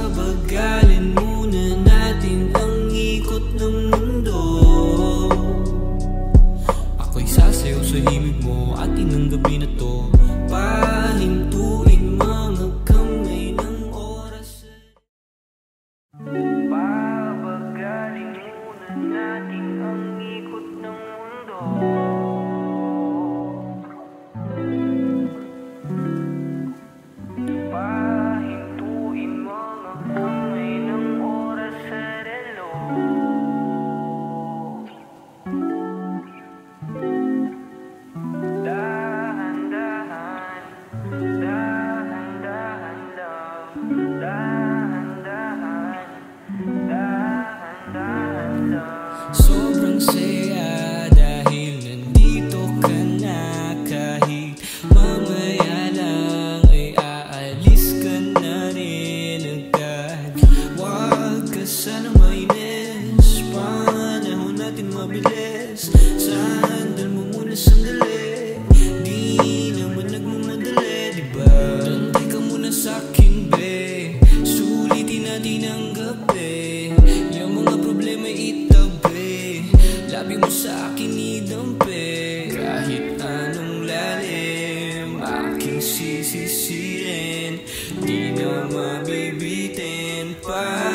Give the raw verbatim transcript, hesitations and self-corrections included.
Pabagalin muna natin ang ikot ng mundo. Ako'y sasayaw sa himig mo atin ng gabi na to. Pahintuin mga kamay ng oras. Pabagalin muna natin ang ikot ng mundo. Pahintuin mga kamay ng oras sa relo. Dahan-dahan, dahan-dahan lang. Dahan-dahan, dahan-dahan lang. Sobrang saya dahil nandito ka na. Kahit mamaya lang ay aalis ka na rin agad. Huwag ka sana mainis, panahon natin mabilis. Sandal mo muna sandali, di naman nagmamadali, diba? Tantay ka muna sa'kin, be. Sulitin natin ang gabi. Yung mga problema itabi, labi mo sa'kin idampi. Kahit anong lalim aking sisisirin, di na mabibitin pa.